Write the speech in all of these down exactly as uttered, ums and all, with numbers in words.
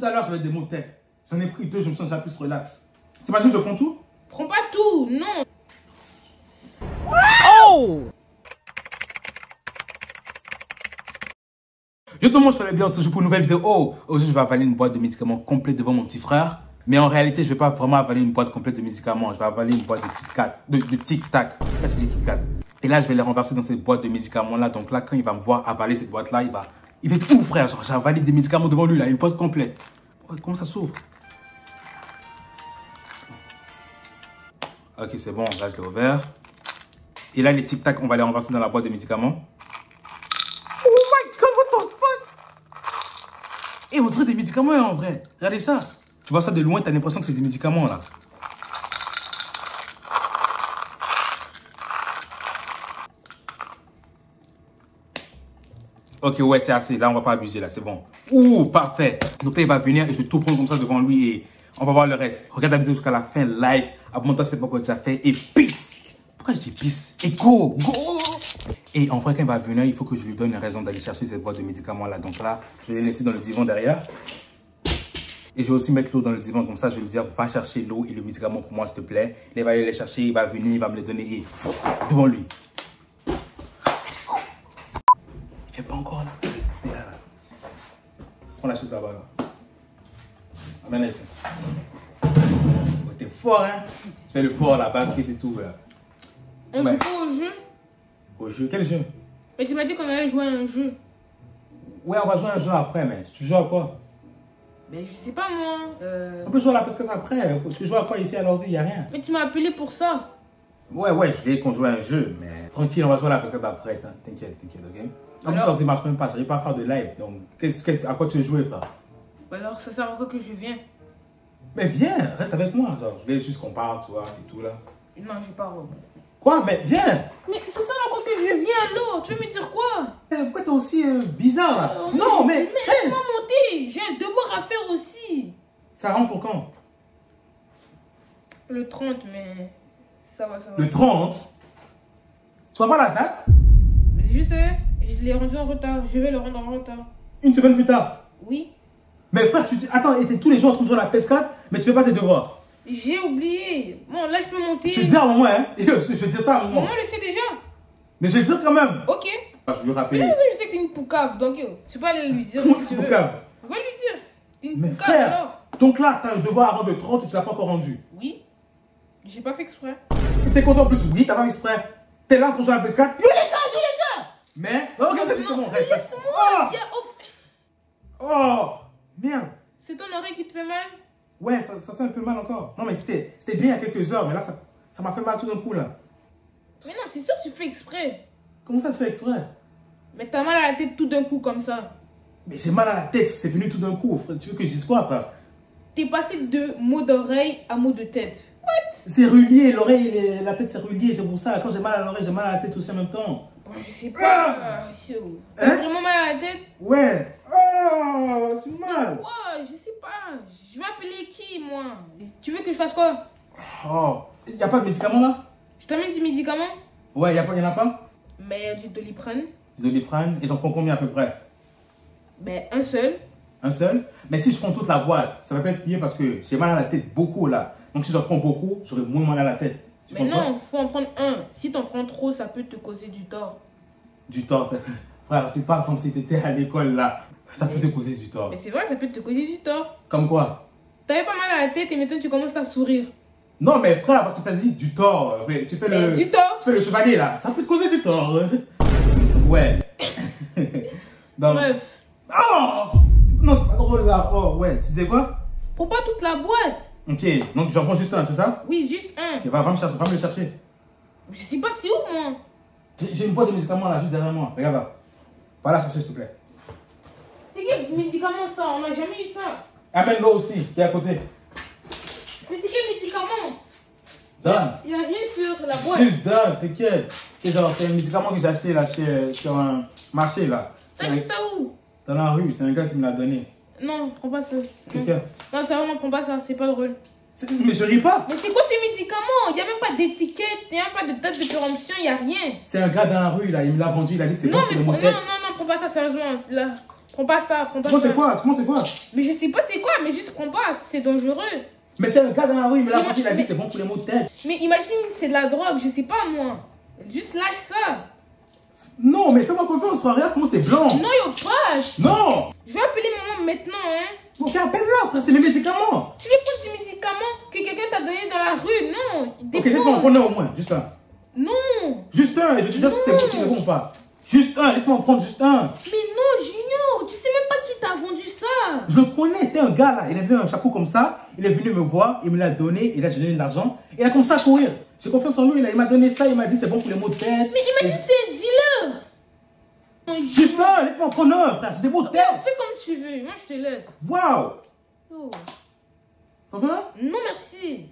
à l'heure, ça va être des maux de tête. J'en ai pris deux, je me sens déjà plus relax. T'imagines, je prends tout? Prends pas tout, non. Oh! Yo tout le monde, je fais bien, on se retrouve pour une nouvelle vidéo. Oh, aujourd'hui, je vais avaler une boîte de médicaments complète devant mon petit frère. Mais en réalité, je ne vais pas vraiment avaler une boîte complète de médicaments. Je vais avaler une boîte de Kit Kat, de, de Tic Tac. Là, je dis Kit Kat. Et là, je vais les renverser dans cette boîte de médicaments-là. Donc là, quand il va me voir avaler cette boîte-là, il va, il va être ouf, frère. Genre, j'ai avalé des médicaments devant lui, là, une boîte complète. Oh, comment ça s'ouvre? Ok, c'est bon, là, je l'ai ouvert. Et là, les Tic Tac, on va les renverser dans la boîte de médicaments. Oh my god, what the fuck? Et on dirait des médicaments, en vrai. Regardez ça. Tu vois ça de loin, tu as l'impression que c'est des médicaments, là. Ok, ouais, c'est assez. Là, on va pas abuser, là, c'est bon. Ouh, parfait. Donc là, il va venir et je vais tout prendre comme ça devant lui et on va voir le reste. Regarde la vidéo jusqu'à la fin, like, abonne-toi si c'est pas encore déjà fait et peace. Pourquoi je dis peace? Et go, go. Et en vrai, quand il va venir, il faut que je lui donne une raison d'aller chercher cette boîte de médicaments, là. Donc là, je vais les laisser dans le divan derrière. Et je vais aussi mettre l'eau dans le divan, comme ça je vais lui dire, va chercher l'eau et le médicament pour moi, s'il te plaît. Il va aller les chercher, il va venir, il va me les donner et devant lui. Il fait pas encore là. là, là. Prends la chaise là-bas. Là. Amène-la ici. Oh, t'es fort, hein? Tu fais le fort, la basket et tout. Là. On ouais. joue pas au jeu? Au jeu? Quel jeu? Mais tu m'as dit qu'on allait jouer à un jeu. Ouais, on va jouer à un jeu après, mais tu joues à quoi? Mais je sais pas moi. Euh... On peut jouer à la basket après. Tu joues à quoi ici à l'ordi? Il n'y a rien. Mais tu m'as appelé pour ça. Ouais, ouais, je voulais qu'on joue à un jeu, mais tranquille, on va jouer à la basket après. T'inquiète, t'inquiète, ok? En plus, l'ordi ne marche même pas. Je n'arrive pas à faire de live. Donc, qu'est-ce, qu'est-ce, à quoi tu veux jouer, frère? Alors, ça sert à quoi que je viens? Mais viens, reste avec moi. Genre, je voulais juste qu'on parle, tu vois, et tout là. Non, je vais pas robe. Quoi? Mais viens! Mais ça sert à quoi que je viens alors? Tu veux me dire quoi? Eh, pourquoi t'es aussi euh, bizarre là? Euh, non, je... mais. Mais laisse-moi monter! J'ai un devoir à faire aussi! Ça rentre pour quand? Le trente, mais. Ça va, ça va. Le trente? Tu vois pas la date? Mais je sais, je l'ai rendu en retard. Je vais le rendre en retard. Une semaine plus tard? Oui. Mais frère, tu. Attends, et t'es tous les jours en train de jouer à la P S quatre, mais tu fais pas tes devoirs. J'ai oublié. Bon, là, je peux monter. Je vais te dire à un moment, hein. Je vais te dire ça à un moment. Maman le sait déjà. Mais je vais te dire quand même. Ok. Ah, je vais lui rappeler. Mais là, je sais que t'es une poucave, donc yo, tu peux aller lui dire Comment si c'est tu veux. poucave? Va lui dire. T'es une Mais poucave frère, alors. donc là, t'as un devoir avant de trente et tu l'as pas encore rendu. Oui. J'ai pas fait exprès. T'es content en plus? Oui, t'as pas fait exprès. T'es là pour jouer à la P S quatre? Yo les gars, yo les gars! Mais. Oh, regarde, Non, c'est bon, mais reste. laisse-moi. Oh, Y a aucun- oh, merde. C'est ton oreille qui te fait mal? Ouais, ça, ça fait un peu mal encore. Non, mais c'était bien il y a quelques heures, mais là, ça ça m'a fait mal tout d'un coup, là. Mais non, c'est sûr que tu fais exprès. Comment ça, tu fais exprès? Mais t'as mal à la tête tout d'un coup comme ça. Mais j'ai mal à la tête, c'est venu tout d'un coup. Tu veux que je dise quoi, frère? T'es passé de mot d'oreille à mot de tête. What? C'est relié, l'oreille et la tête, c'est relié. C'est pour ça, quand j'ai mal à l'oreille, j'ai mal à la tête aussi en même temps. Bon, je sais pas. Ah. T'as Hein? vraiment mal à la tête? Ouais. Oh, c'est mal. Quoi? Je sais pas. Je vais appeler qui, moi? Tu veux que je fasse quoi? Oh, il n'y a pas de médicaments là? Je t'amène du médicament? Ouais, il n'y en a pas? Mais il y a du Doliprane. Du Doliprane, et j'en prends combien à peu près? Ben, un seul. Un seul? Mais si je prends toute la boîte, ça va pas être mieux parce que j'ai mal à la tête beaucoup là. Donc si j'en prends beaucoup, j'aurai moins mal à la tête. Tu Mais non, faut en prendre un. Si t'en prends trop, ça peut te causer du tort. Du tort, ça... Frère, tu parles comme si tu étais à l'école là. Ça peut te causer du tort. Mais c'est vrai, ça peut te causer du tort. Comme quoi? T'avais pas mal à la tête et maintenant tu commences à sourire. Non mais frère, parce que tu as dit du tort. Tu fais Mais le... du tort? Tu fais le chevalier là. Ça peut te causer du tort. Ouais. Donc... Bref. Oh! Non, c'est pas drôle là. Oh ouais, tu disais quoi? Pour pas toute la boîte. Ok, donc j'en prends juste un, c'est ça? Oui, juste un. Ok, va, va me chercher, va me le chercher. Je sais pas c'est où, moi. J'ai une boîte de médicaments là, juste derrière moi. Regarde là. Va la chercher, s'il te plaît. C'est quel médicament ça? On n'a jamais eu ça. Amène-le aussi, qui est à côté. Mais c'est quel médicament? Donne. Il n'y a rien sur la boîte. Juste donne, t'inquiète. C'est genre, c'est un médicament que j'ai acheté là chez, sur un marché là. T'as vu ça où? Dans la rue, c'est un gars qui me l'a donné. Non, prends pas ça. Qu'est-ce qu'il y a? Non, c'est vraiment, prends pas ça, c'est pas drôle. Mais je ris pas. Mais c'est quoi ces médicaments? Il n'y a même pas d'étiquette, il n'y a même pas de date de péremption, il n'y a rien. C'est un gars dans la rue là, il me l'a vendu, il a dit que c'est bon Non, pour mais les non, maux de tête. non, non, prends pas ça sérieusement. Là, Prends pas ça, prends pas Tu penses ça. c'est quoi? Tu penses c'est quoi? Mais je sais pas c'est quoi, mais juste prends pas, c'est dangereux. Mais c'est un gars dans la rue, mais là, Mais- il a dit mais- que c'est bon pour les maux de tête. Mais imagine, c'est de la drogue, je sais pas moi. Juste lâche ça. Non, mais fais-moi confiance, frère. Regarde comment c'est blanc. Non, yo, pas. Non. Je vais appeler maman maintenant, hein. Ok, appelle-la, frère, c'est les médicaments. Tu veux prendre des médicaments que quelqu'un t'a donné dans la rue? Non. Des Ok, laisse-moi en prendre un au moins, juste un. Non. Juste un, et je te dis si c'est Non. possible ou pas. Juste un, laisse-moi en prendre juste un. Mais non, Junior, tu sais même pas qui t'a vendu ça. Je le connais, c'était un gars là, il avait un chapeau comme ça, il est venu me voir, il me l'a donné, il a donné de l'argent, il a commencé à courir. J'ai confiance en lui, il a- il m'a donné ça, il m'a dit c'est bon pour les maux de tête. Mais imagine, Et- c'est un dealer. Non, Juste un, laisse-moi en prendre un, frère, c'est des maux de Ok, tête. fais comme tu veux, moi je te laisse. Waouh. Oh. T'en veux un? Non, merci.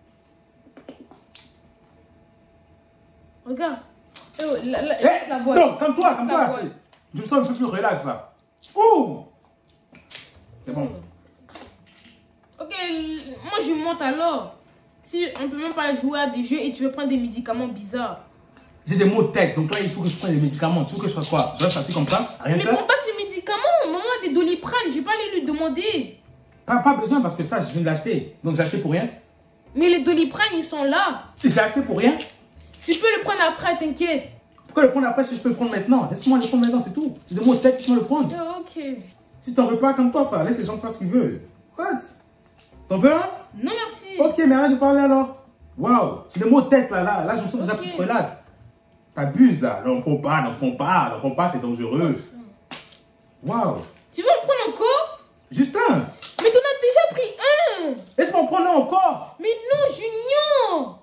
Regarde. Oh, la, la, Eh, la boîte. non, comme toi, comme La toi. boîte. c'est- Je me sens un peu plus relax là. Ouh. C'est bon. Ok, l- moi je monte alors. Si on peut même pas jouer à des jeux et tu veux prendre des médicaments bizarres. J'ai des maux de tête, donc là il faut que je prenne des médicaments. Tu veux que je fasse quoi? Je reste assis comme ça, rien Mais faire? prends pas ces médicaments. Maman a des doliprane, j'ai pas allé lui demander. Pas, pas besoin parce que ça, je viens de l'acheter. Donc j'ai acheté pour rien. Mais les doliprane, ils sont là. Si je l'ai acheté pour rien, Tu peux le prendre après, t'inquiète. pourquoi le prendre après si je peux le prendre maintenant? Laisse-moi le prendre maintenant, c'est tout. C'est des maux de tête, laisse-moi le prendre. Oh, ok. Si t'en veux pas comme toi, frère, laisse les gens faire ce qu'ils veulent. What? T'en veux un? Non, merci. Ok, mais arrête de parler alors. Waouh, c'est des maux de tête là, là. Là, je me sens déjà Ok. plus relax. T'abuses là. Là, on prend pas, on prend pas, on prend pas, c'est dangereux. Waouh. Tu veux en prendre encore? Juste un. Mais t'en as déjà pris un. Laisse-moi en prendre un encore. Mais non, Junior.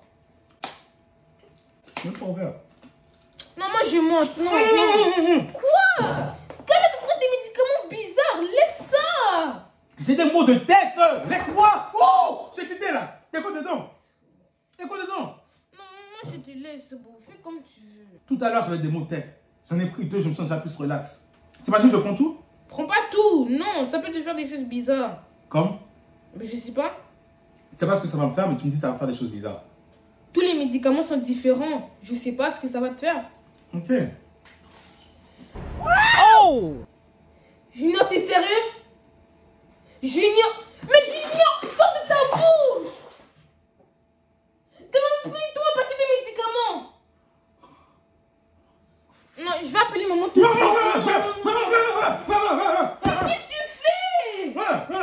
Même pas ouvert. Non, moi je monte. Non, non. Quoi? Quand elle peut prendre des médicaments bizarres, laisse ça. J'ai des maux de tête. euh. Laisse-moi. Oh, je suis excité là. T'es quoi dedans? T'es quoi dedans? Non, moi je te laisse, c'est bon. Fais comme tu veux. Tout à l'heure, j'avais des maux de tête. J'en ai pris deux, je me sens déjà plus relax. T'imagines, je prends tout? Prends pas tout. Non, ça peut te faire des choses bizarres. Comme? Mais je sais pas. C'est pas ce que ça va me faire, mais tu me dis que ça va faire des choses bizarres. Tous les médicaments sont différents. Je sais pas ce que ça va te faire. Ok. Oh! Junior, t'es sérieux? Junior! Mais Junior, sors de ta bouche! T'as même pris toi un paquet de médicaments! Non, je vais appeler maman tout de suite. Non, non, non, non. Mais qu'est-ce que tu fais?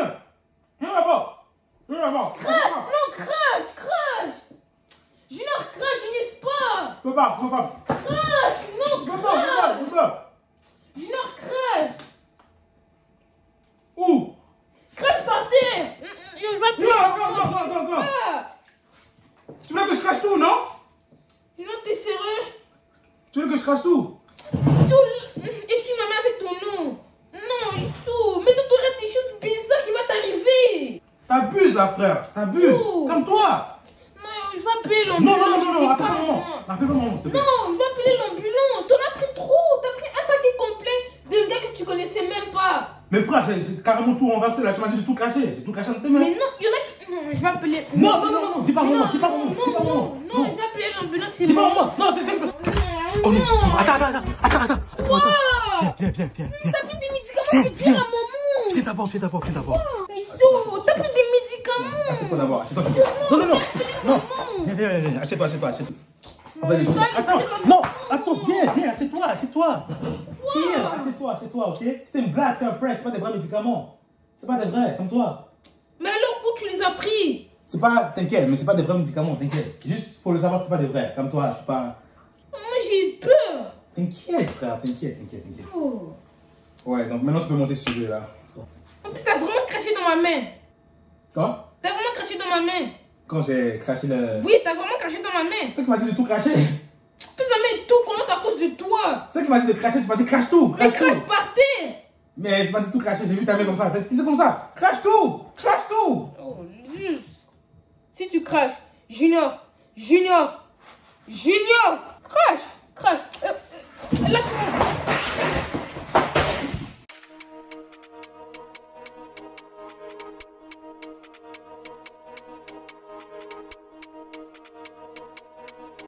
Crash! Non, crash! Crash! Junior, crash, je n'ai pas! Crash! Non, crash! Junior, crash! Où? Crash par terre! Je vais appeler Non, maman, non, je non, n'ai non, non. pas. Tu veux que je crache tout, non? Junior, t'es sérieux? Tu veux que je crache tout? Sous, essuie ma main avec ton nom. Non, Issou, mais t'aurais des choses bizarres qui vont t'arriver. T'abuses là, frère. T'abuses. Oh. Comme toi. Non, je vais appeler Non, l'ambulance. non, non, je non, sais non. pas, Appelle maman. moi. Appelle maman, s'il te plaît. Non, je vais appeler l'ambulance. T'en as pris trop. T'as pris un paquet complet d'un gars que tu connaissais même pas. Mais frère, j'ai j'ai carrément tout renversé là. Tu m'as dit de tout cracher. J'ai tout craché dans tes mains. Mais non, il y en a qui. Non, je vais appeler. Non, non, non, non, dis pas Non, maman, dis pas maman, non, dis pas non, maman. Non, Non. je vais appeler l'ambulance. C'est Dis pas maman. maman. Non, c'est simple. Non, Oh non. non. Attends, attends, attends. Attends, attends. Quoi? Viens, viens, viens, viens. viens. T'as pris des médicaments Viens, pour dire viens. à maman. Viens d'abord, viens d'abord, viens d'abord. Issou, t'as pris des médicaments. Assieds-toi d'abord, assieds-toi. Non, non, non. Non. Viens, viens, viens, viens. Assieds-toi, assieds-toi, assieds-toi. On va les Toi, Attends, c'est non, attends, viens, viens, assieds-toi, assieds-toi. Viens, assieds-toi, assieds-toi, ok? C'était une blague, c'est un prank, c'est pas des vrais médicaments. C'est pas des vrais, comme toi. Mais alors, où tu les as pris? C'est pas, t'inquiète, mais c'est pas des vrais médicaments, t'inquiète. Juste, faut le savoir que c'est pas des vrais, comme toi, je suis pas. Moi, j'ai eu peur. T'inquiète, frère, t'inquiète, t'inquiète, t'inquiète. Oh. Ouais, donc maintenant, tu peux monter sur lui, là. En plus, t'as vraiment craché dans ma main. Quand? T'as vraiment craché dans ma main. Quand j'ai craché le. Oui, t'as vraiment craché dans ma main. C'est toi qui m'as dit de tout cracher. En plus, ma main est tout commande à cause de toi. C'est toi qui m'as dit de cracher, tu m'as dit crache tout, Mais crache crache tout. par terre. Mais tu m'as dit tout cracher, j'ai vu ta main comme ça. T'étais comme ça. Crache tout, crache tout. Oh, juste. Si tu craches, Junior, Junior, Junior, crache, crache. Euh, euh, lâche-moi.